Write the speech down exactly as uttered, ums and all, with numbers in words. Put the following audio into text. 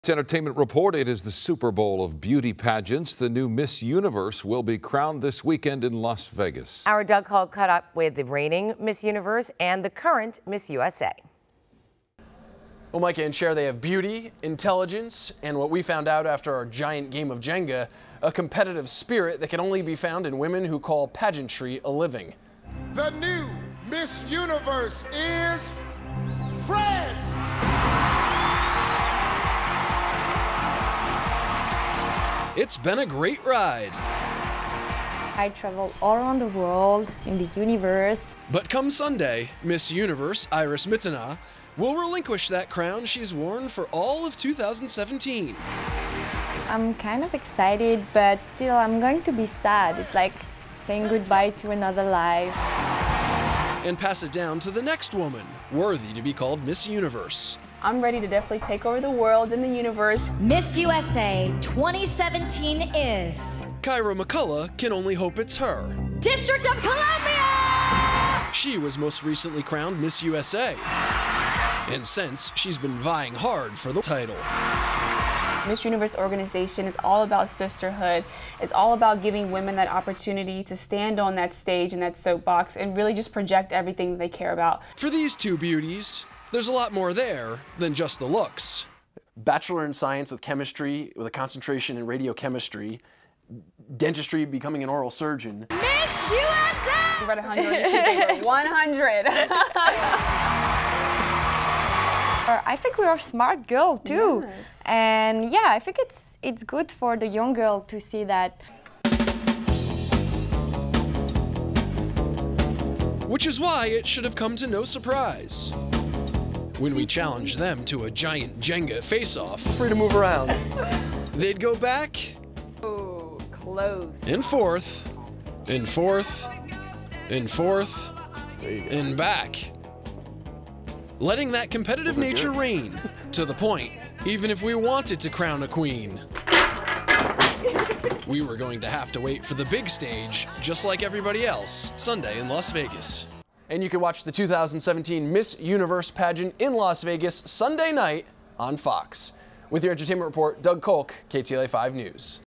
Entertainment Report. It is the Super Bowl of beauty pageants. The new Miss Universe will be crowned this weekend in Las Vegas. Our Doug Kolk caught up with the reigning Miss Universe and the current Miss U S A. Well, Micah and Cher, they have beauty, intelligence, and what we found out after our giant game of Jenga, a competitive spirit that can only be found in women who call pageantry a living. The new Miss Universe is France! It's been a great ride. I travel all around the world in the universe. But come Sunday, Miss Universe Iris Mittenaere will relinquish that crown she's worn for all of two thousand seventeen. I'm kind of excited, but still I'm going to be sad. It's like saying goodbye to another life. And pass it down to the next woman, worthy to be called Miss Universe. I'm ready to definitely take over the world and the universe. Miss U S A twenty seventeen is... Kyra McCullough can only hope it's her. District of Columbia! She was most recently crowned Miss U S A. And since, she's been vying hard for the title. Miss Universe organization is all about sisterhood. It's all about giving women that opportunity to stand on that stage in that soapbox and really just project everything that they care about. For these two beauties, there's a lot more there than just the looks. Bachelor in Science with chemistry with a concentration in radiochemistry, dentistry, becoming an oral surgeon. Miss U S A! We read one hundred, one hundred. I think we are smart girl too. Yes. And yeah, I think it's it's good for the young girl to see that. Which is why it should have come to no surprise when we challenged them to a giant Jenga face-off. Free to move around. They'd go back. Oh, close. And forth, and forth, and forth, and back. Letting that competitive nature reign, to the point, even if we wanted to crown a queen, we were going to have to wait for the big stage, just like everybody else, Sunday in Las Vegas. And you can watch the two thousand seventeen Miss Universe pageant in Las Vegas Sunday night on Fox. With your Entertainment Report, Doug Kolk, K T L A five News.